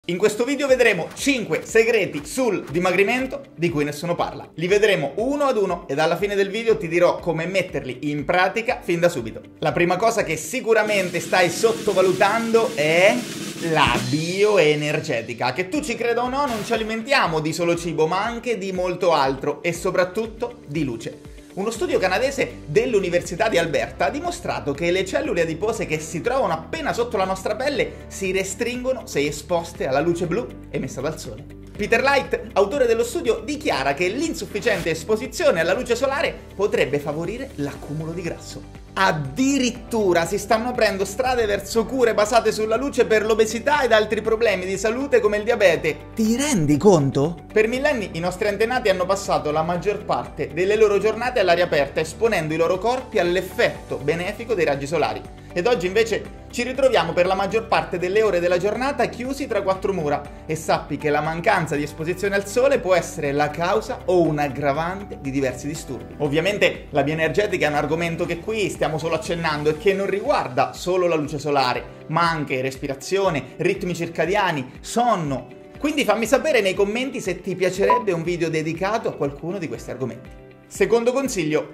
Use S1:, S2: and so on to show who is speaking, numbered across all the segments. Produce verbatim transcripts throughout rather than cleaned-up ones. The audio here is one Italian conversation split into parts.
S1: In questo video vedremo cinque segreti sul dimagrimento di cui nessuno parla. Li vedremo uno ad uno ed alla fine del video ti dirò come metterli in pratica fin da subito. La prima cosa che sicuramente stai sottovalutando è la bioenergetica. Che tu ci creda o no, non ci alimentiamo di solo cibo, ma anche di molto altro e soprattutto di luce. Uno studio canadese dell'Università di Alberta ha dimostrato che le cellule adipose che si trovano appena sotto la nostra pelle si restringono se esposte alla luce blu emessa dal sole. Peter Light, autore dello studio, dichiara che l'insufficiente esposizione alla luce solare potrebbe favorire l'accumulo di grasso. Addirittura si stanno aprendo strade verso cure basate sulla luce per l'obesità ed altri problemi di salute come il diabete. Ti rendi conto? Per millenni i nostri antenati hanno passato la maggior parte delle loro giornate all'aria aperta, esponendo i loro corpi all'effetto benefico dei raggi solari. Ed oggi invece ci ritroviamo per la maggior parte delle ore della giornata chiusi tra quattro mura e sappi che la mancanza di esposizione al sole può essere la causa o un aggravante di diversi disturbi. Ovviamente la bioenergetica è un argomento che qui stiamo solo accennando e che non riguarda solo la luce solare, ma anche respirazione, ritmi circadiani, sonno. Quindi fammi sapere nei commenti se ti piacerebbe un video dedicato a qualcuno di questi argomenti. Secondo consiglio,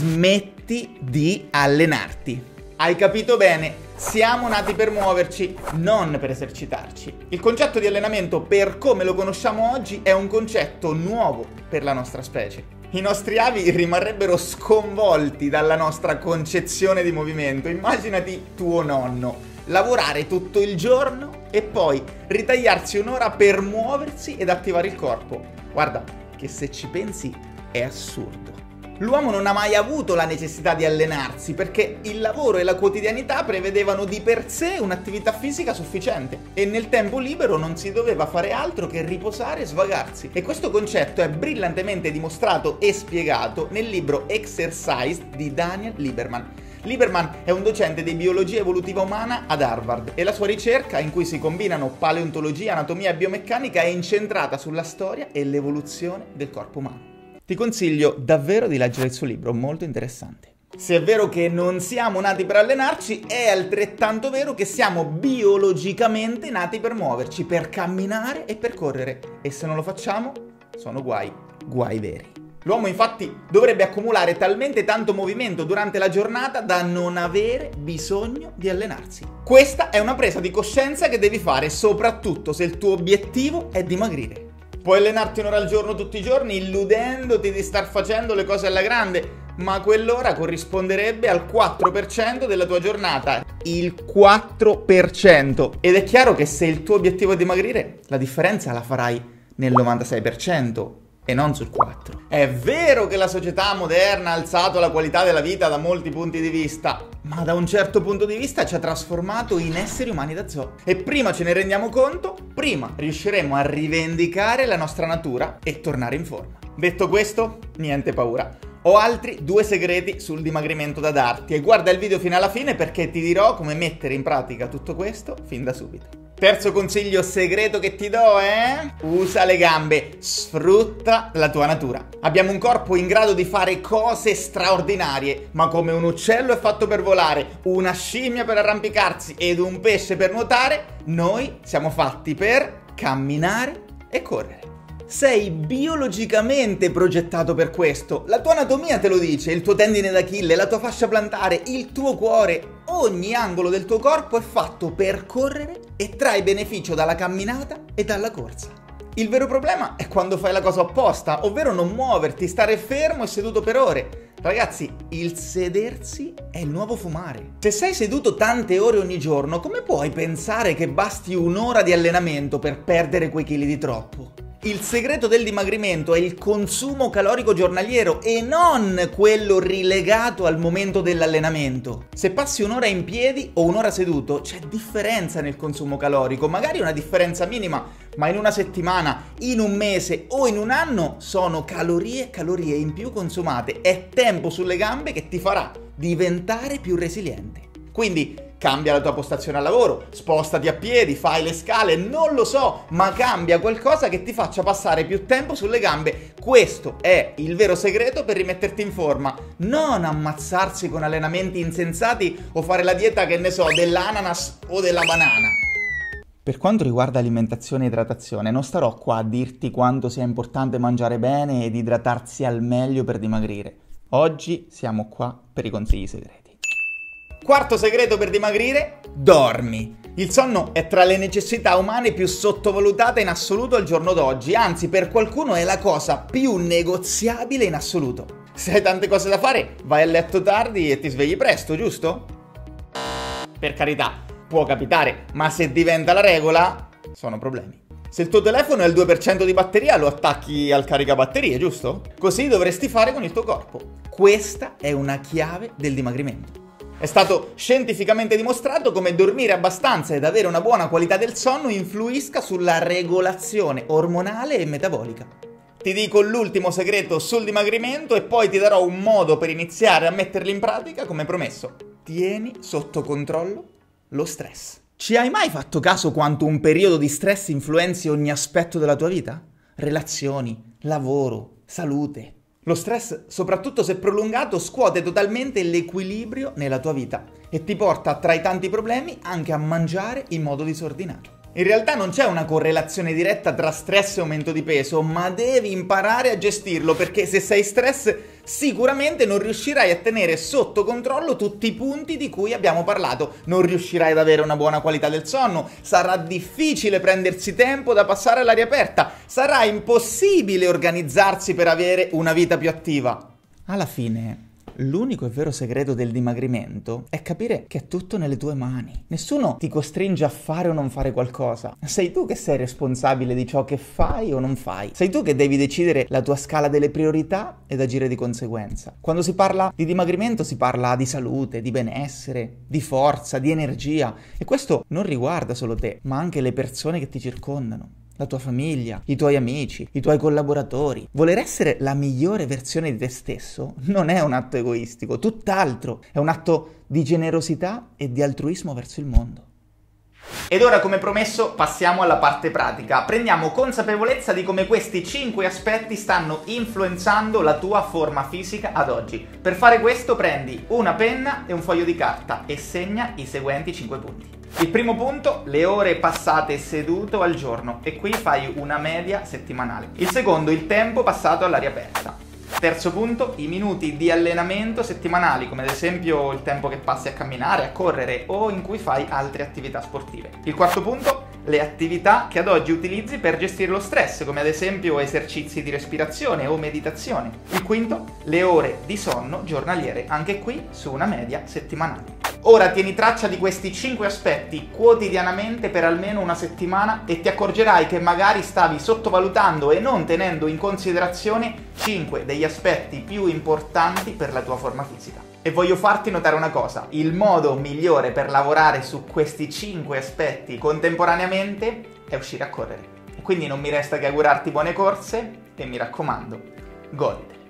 S1: smetti di allenarti. Hai capito bene, siamo nati per muoverci, non per esercitarci. Il concetto di allenamento, per come lo conosciamo oggi, è un concetto nuovo per la nostra specie. I nostri avi rimarrebbero sconvolti dalla nostra concezione di movimento. Immaginati tuo nonno lavorare tutto il giorno e poi ritagliarsi un'ora per muoversi ed attivare il corpo. Guarda che se ci pensi è assurdo. L'uomo non ha mai avuto la necessità di allenarsi perché il lavoro e la quotidianità prevedevano di per sé un'attività fisica sufficiente e nel tempo libero non si doveva fare altro che riposare e svagarsi. E questo concetto è brillantemente dimostrato e spiegato nel libro Exercise di Daniel Lieberman. Lieberman è un docente di biologia evolutiva umana ad Harvard e la sua ricerca, in cui si combinano paleontologia, anatomia e biomeccanica, è incentrata sulla storia e l'evoluzione del corpo umano. Ti consiglio davvero di leggere il suo libro, molto interessante. Se è vero che non siamo nati per allenarci, è altrettanto vero che siamo biologicamente nati per muoverci, per camminare e per correre. E se non lo facciamo, sono guai, guai veri. L'uomo infatti dovrebbe accumulare talmente tanto movimento durante la giornata da non avere bisogno di allenarsi. Questa è una presa di coscienza che devi fare, soprattutto se il tuo obiettivo è dimagrire. Puoi allenarti un'ora al giorno tutti i giorni illudendoti di star facendo le cose alla grande, ma quell'ora corrisponderebbe al quattro per cento della tua giornata. Il quattro per cento! Ed è chiaro che se il tuo obiettivo è dimagrire, la differenza la farai nel novantasei per cento e non sul quattro per cento. È vero che la società moderna ha alzato la qualità della vita da molti punti di vista, ma da un certo punto di vista ci ha trasformato in esseri umani da zoo. E prima ce ne rendiamo conto, prima riusciremo a rivendicare la nostra natura e tornare in forma. Detto questo, niente paura. Ho altri due segreti sul dimagrimento da darti e guarda il video fino alla fine perché ti dirò come mettere in pratica tutto questo fin da subito. Terzo consiglio segreto che ti do è: usa le gambe, sfrutta la tua natura. Abbiamo un corpo in grado di fare cose straordinarie, ma come un uccello è fatto per volare, una scimmia per arrampicarsi ed un pesce per nuotare, noi siamo fatti per camminare e correre. Sei biologicamente progettato per questo. La tua anatomia te lo dice, il tuo tendine d'Achille, la tua fascia plantare, il tuo cuore. Ogni angolo del tuo corpo è fatto per correre e trai beneficio dalla camminata e dalla corsa. Il vero problema è quando fai la cosa opposta, ovvero non muoverti, stare fermo e seduto per ore. Ragazzi, il sedersi è il nuovo fumare. Se sei seduto tante ore ogni giorno, come puoi pensare che basti un'ora di allenamento per perdere quei chili di troppo? Il segreto del dimagrimento è il consumo calorico giornaliero e non quello rilegato al momento dell'allenamento. Se passi un'ora in piedi o un'ora seduto, c'è differenza nel consumo calorico, magari una differenza minima, ma in una settimana, in un mese o in un anno sono calorie e calorie in più consumate. È tempo sulle gambe che ti farà diventare più resiliente. Quindi cambia la tua postazione al lavoro, spostati a piedi, fai le scale, non lo so, ma cambia qualcosa che ti faccia passare più tempo sulle gambe. Questo è il vero segreto per rimetterti in forma. Non ammazzarsi con allenamenti insensati o fare la dieta, che ne so, dell'ananas o della banana. Per quanto riguarda alimentazione e idratazione, non starò qua a dirti quanto sia importante mangiare bene ed idratarsi al meglio per dimagrire. Oggi siamo qua per i consigli segreti. Quarto segreto per dimagrire: dormi. Il sonno è tra le necessità umane più sottovalutate in assoluto al giorno d'oggi, anzi per qualcuno è la cosa più negoziabile in assoluto. Se hai tante cose da fare, vai a letto tardi e ti svegli presto, giusto? Per carità, può capitare, ma se diventa la regola, sono problemi. Se il tuo telefono è al due per cento di batteria, lo attacchi al caricabatterie, giusto? Così dovresti fare con il tuo corpo. Questa è una chiave del dimagrimento. È stato scientificamente dimostrato come dormire abbastanza ed avere una buona qualità del sonno influisca sulla regolazione ormonale e metabolica. Ti dico l'ultimo segreto sul dimagrimento e poi ti darò un modo per iniziare a metterli in pratica come promesso. Tieni sotto controllo lo stress. Ci hai mai fatto caso quanto un periodo di stress influenzi ogni aspetto della tua vita? Relazioni, lavoro, salute. Lo stress, soprattutto se prolungato, scuote totalmente l'equilibrio nella tua vita e ti porta tra i tanti problemi anche a mangiare in modo disordinato. In realtà non c'è una correlazione diretta tra stress e aumento di peso, ma devi imparare a gestirlo perché se sei stress sicuramente non riuscirai a tenere sotto controllo tutti i punti di cui abbiamo parlato. Non riuscirai ad avere una buona qualità del sonno, sarà difficile prendersi tempo da passare all'aria aperta, sarà impossibile organizzarsi per avere una vita più attiva. Alla fine, l'unico e vero segreto del dimagrimento è capire che è tutto nelle tue mani. Nessuno ti costringe a fare o non fare qualcosa. Sei tu che sei responsabile di ciò che fai o non fai. Sei tu che devi decidere la tua scala delle priorità ed agire di conseguenza. Quando si parla di dimagrimento si parla di salute, di benessere, di forza, di energia. E questo non riguarda solo te, ma anche le persone che ti circondano. La tua famiglia, i tuoi amici, i tuoi collaboratori. Voler essere la migliore versione di te stesso non è un atto egoistico, tutt'altro, è un atto di generosità e di altruismo verso il mondo. Ed ora, come promesso, passiamo alla parte pratica. Prendiamo consapevolezza di come questi cinque aspetti stanno influenzando la tua forma fisica ad oggi. Per fare questo prendi una penna e un foglio di carta e segna i seguenti cinque punti. Il primo punto, le ore passate seduto al giorno, e qui fai una media settimanale. Il secondo, il tempo passato all'aria aperta. Terzo punto, i minuti di allenamento settimanali, come ad esempio il tempo che passi a camminare, a correre o in cui fai altre attività sportive. Il quarto punto, le attività che ad oggi utilizzi per gestire lo stress, come ad esempio esercizi di respirazione o meditazione. Il quinto, le ore di sonno giornaliere, anche qui su una media settimanale. Ora tieni traccia di questi cinque aspetti quotidianamente per almeno una settimana e ti accorgerai che magari stavi sottovalutando e non tenendo in considerazione cinque degli aspetti più importanti per la tua forma fisica. E voglio farti notare una cosa: il modo migliore per lavorare su questi cinque aspetti contemporaneamente è uscire a correre. E quindi non mi resta che augurarti buone corse e mi raccomando, goditele.